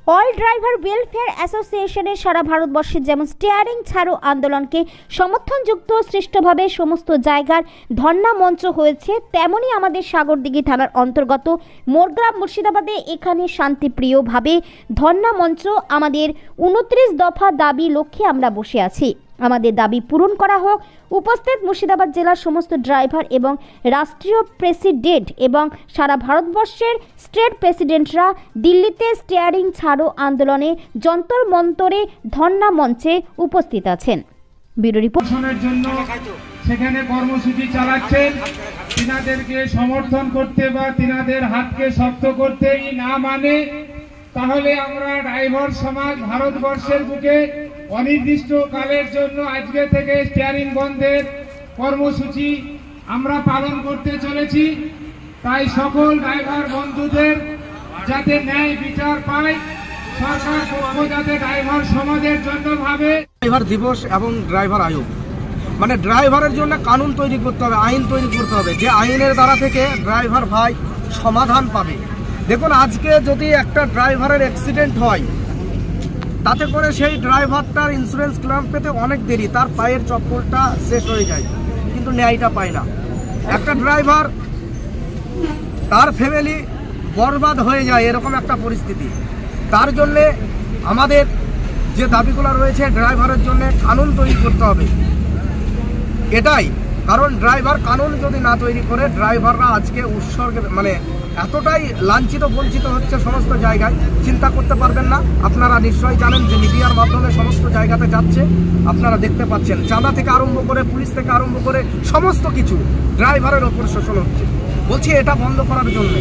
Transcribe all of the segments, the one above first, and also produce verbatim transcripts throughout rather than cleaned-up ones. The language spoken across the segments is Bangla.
অল ড্রাইভার ওয়েলফেয়ার অ্যাসোসিয়েশনের সারা ভারতবর্ষে যেমন স্টিয়ারিং ছাড়ো আন্দোলনকে সমর্থনযুক্ত সৃষ্টভাবে সমস্ত জায়গার ধর্ণা মঞ্চ হয়েছে, তেমনি আমাদের সাগরদিঘি থানার অন্তর্গত মোরগ্রাম মুর্শিদাবাদে এখানে শান্তিপ্রিয়ভাবে ধর্ণা মঞ্চ আমাদের উনত্রিশ দফা দাবি লক্ষ্যে আমরা বসে আছি। আমাদের দাবি পূরণ করা হোক। উপস্থিত মুর্শিদাবাদ জেলার সমস্ত ড্রাইভার এবং রাষ্ট্রীয় প্রেসিডেন্ট এবং সারা ভারতবর্ষের স্টেট প্রেসিডেন্টরা দিল্লিতে স্টিয়ারিং ছাড়ো আন্দোলনে যন্তর মন্তরে ধর্ণা মঞ্চে উপস্থিত আছেন। ব্যুরো রিপোর্টের জন্য সেখানে কর্মসূচি চালাচ্ছেন। তিনাদেরকে সমর্থন করতে বা তিনাদের হাতকে শক্ত করতেই না মানে, তাহলে আমরা ড্রাইভার সমাজ ভারতবর্ষের বুকে অনির্দিষ্ট কালের জন্য আজকে থেকে স্টিয়ারিং বন্ধের কর্মসূচি আমরা পালন করতে চলেছি। তাই সকল ড্রাইভার বন্ধুদের যাতে ন্যায় বিচার পায়, সরকার পক্ষ যাতে ড্রাইভার সমাজের জন্য ভাবে। ড্রাইভার দিবস এবং ড্রাইভার আয়োগ মানে ড্রাইভারের জন্য কানুন তৈরি করতে হবে, আইন তৈরি করতে হবে, যে আইনের দ্বারা থেকে ড্রাইভার ভাই সমাধান পাবে। দেখুন, আজকে যদি একটা ড্রাইভারের অ্যাক্সিডেন্ট হয়, তাতে করে সেই ড্রাইভারটার ইন্স্যুরেন্স ক্লেম পেতে অনেক দেরি, তার পায়ের চপ্পলটা শেষ হয়ে যায়, কিন্তু ন্যায়টা পায় না। একটা ড্রাইভার, তার ফ্যামিলি বরবাদ হয়ে যায়, এরকম একটা পরিস্থিতি। তার জন্যে আমাদের যে দাবিগুলো রয়েছে, ড্রাইভারের জন্য কানুন তৈরি করতে হবে, এটাই কারণ। ড্রাইভার কানুন যদি না তৈরি করে, ড্রাইভাররা আজকে উৎসর্গের মানে এতটাই লাঞ্ছিত বঞ্চিত হচ্ছে সমস্ত জায়গায়, চিন্তা করতে পারবেন না। আপনারা নিশ্চয়ই জানেন যে মিডিয়ার মাধ্যমে সমস্ত জায়গাতে যাচ্ছে, আপনারা দেখতে পাচ্ছেন। চাঁদা থেকে আরম্ভ করে, পুলিশ থেকে আরম্ভ করে সমস্ত কিছু ড্রাইভারের ওপর শোষণ হচ্ছে। বলছি এটা বন্ধ করার জন্য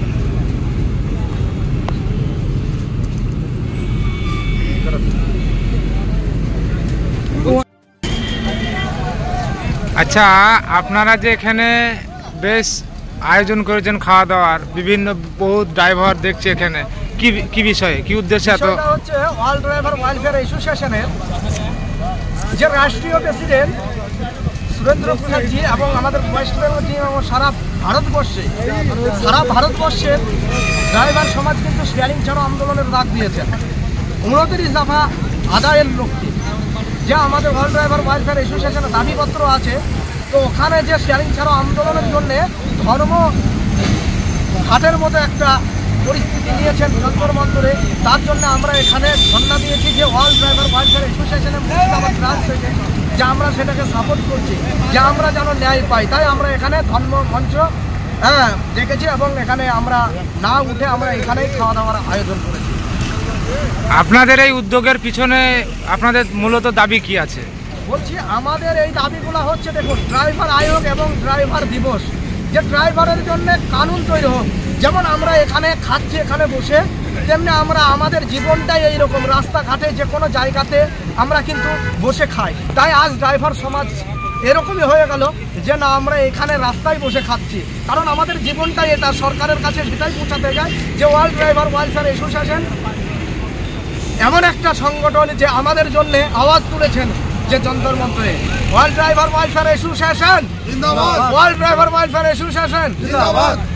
আচ্ছা, আপনারা যে এখানে বেশ আয়োজন করেছেন খাওয়া দাওয়ার, বিভিন্ন বহু ড্রাইভার দেখছে এখানে, কি কি বিষয়ে, কি উদ্দেশ্যে? এত হচ্ছে অল ড্রাইভার ওয়েলফেয়ার অ্যাসোসিয়েশনের যে রাষ্ট্রীয় প্রেসিডেন্ট সুরেন্দ্র মুখার্জি এবং আমাদের ওয়েস্ট বেঙ্গল টিম এবং সারা ভারতবর্ষে সারা ভারতবর্ষের ড্রাইভার সমাজ কিন্তু স্টিয়ারিং ছাড়ো আন্দোলনের ডাক দিয়েছেন উনত্রিশ দফা আদায়ের লক্ষ্যে। যে আমাদের অল ড্রাইভার ওয়েলফেয়ার অ্যাসোসিয়েশনের দাবিপত্র আছে, তো ওখানে যে স্টিয়ারিং ছাড়ো আন্দোলনের জন্য ধর্ম ঘাটের মতো একটা পরিস্থিতি নিয়েছেন যন্তর মন্তরে, তার জন্য আমরা এখানে ধর্ণা দিয়েছি যে অল ড্রাইভার ওয়েলফেয়ার অ্যাসোসিয়েশনের মুর্শিদাবাদ ব্রাঞ্চ থেকে, যে আমরা সেটাকে সাপোর্ট করছি, যে আমরা যেন ন্যায় পাই। তাই আমরা এখানে ধর্ম মঞ্চ হ্যাঁ দেখেছি এবং এখানে আমরা না উঠে আমরা এখানেই খাওয়া দাওয়ার আয়োজন করেছি। আপনাদের এই উদ্যোগের পিছনে আপনাদের মূলত দাবি কি আছে? বলছি আমাদের এই দাবিগুলো হচ্ছে, দেখুন, ড্রাইভার আয়োগ এবং ড্রাইভার দিবস, যে ড্রাইভারের জন্য কানুন তৈরি হোক। যেমন আমরা এখানে খাচ্ছি এখানে বসে, তেমনি আমরা আমাদের জীবনটাই এইরকম, রাস্তাঘাটে যে কোনো জায়গাতে আমরা কিন্তু বসে খাই। তাই আজ ড্রাইভার সমাজ এরকমই হয়ে গেল যে না, আমরা এখানে রাস্তায় বসে খাচ্ছি, কারণ আমাদের জীবনটাই এটা। সরকারের কাছে সেটাই পৌঁছাতে যায় যে ওয়ার্ল্ড ড্রাইভার ওয়েলফেয়ার অ্যাসোসিয়েশন এমন একটা সংগঠন যে আমাদের জন্য আওয়াজ তুলেছেন, যে যন্তর মন্তরে ওয়ার্ল্ড ড্রাইভার ওয়েলফেয়ার অ্যাসোসিয়েশন জিন্দাবাদ, ওয়ার্ল্ড ড্রাইভার ওয়েলফেয়ার অ্যাসোসিয়েশন জিন্দাবাদ।